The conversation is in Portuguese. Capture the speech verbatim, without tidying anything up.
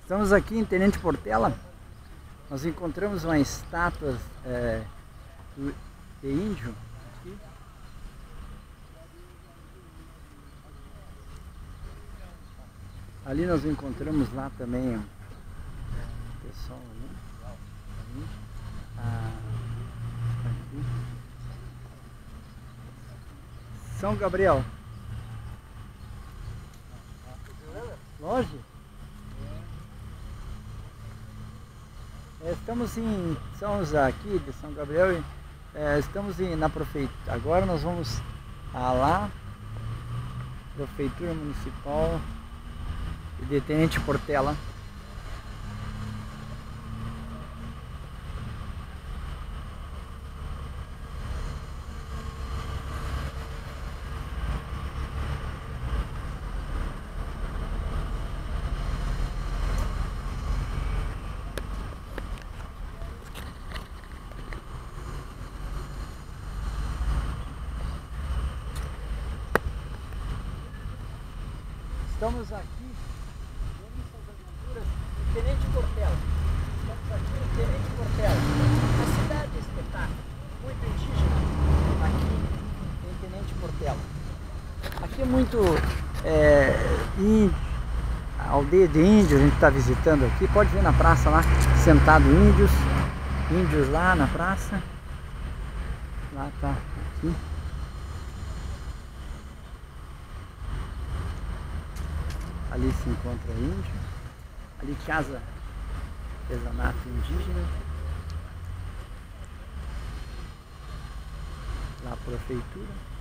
Estamos aqui em Tenente Portela. Nós encontramos uma estátua é, de índio aqui. Ali nós encontramos lá também o pessoal ali. Ali. Ah, aqui. São Gabriel. Loja? É, estamos em São José aqui de São Gabriel. É, estamos em, na prefeitura. Agora nós vamos a lá, Prefeitura Municipal de Tenente Portela. Estamos aqui em Tenente Portela. Estamos aqui em Tenente Portela. A cidade é espetáculo, muito indígena aqui em Tenente Portela. Aqui é muito é, in, a aldeia de índios, a gente está visitando aqui. Pode ver na praça lá, sentado índios, índios lá na praça. Lá tá aqui. Ali se encontra índio, ali casa artesanato indígena, lá a prefeitura.